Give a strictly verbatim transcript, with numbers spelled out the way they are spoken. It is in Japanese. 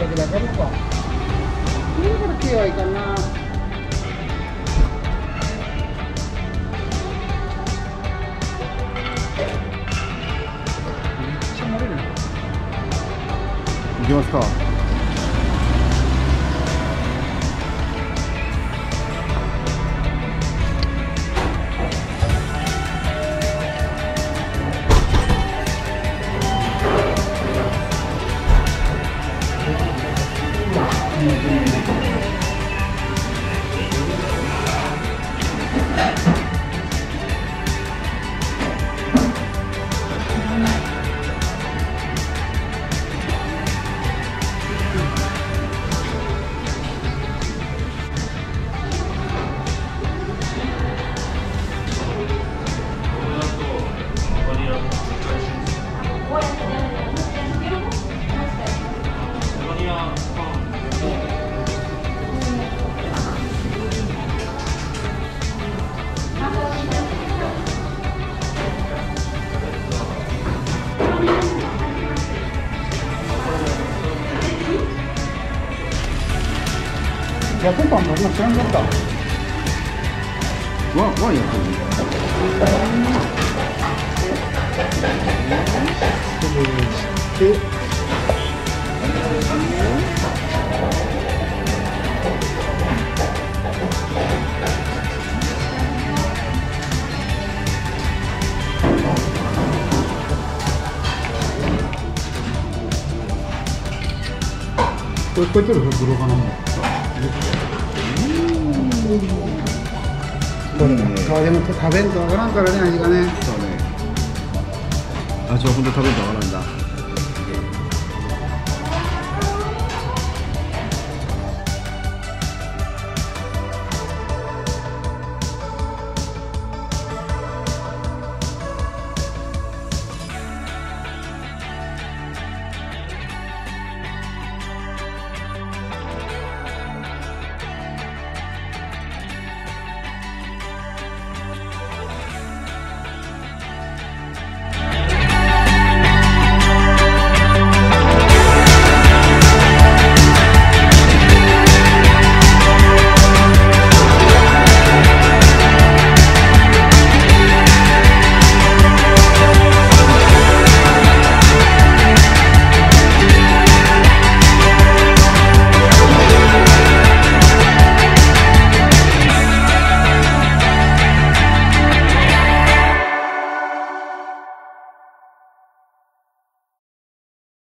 lagi-lagi mo kok. Ini seperti ya karena行きますか。やってたんだ、今知らんかった。ワン、ワンやってる。で、これこうやってるの、グローバなんだ。これ、あ、でも食べんとわからんからね、味がね。 そうね。味は本当食べんとわからんだ。